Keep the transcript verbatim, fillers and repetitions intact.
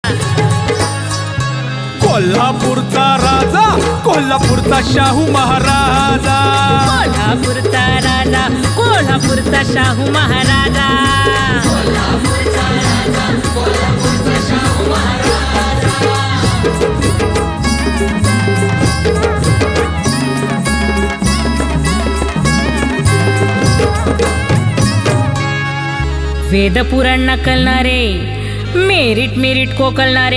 कोल्हापूरचा राजा, कोल्हापूरचा शाहू महाराजा, कोल्हापूरचा राजा, कोल्हापूरचा शाहू महाराजा, कोल्हापूरचा राजा, कोल्हापूरचा शाहू महाराजा। Veda Purana नकलणारे, merit merit कोकलणारे,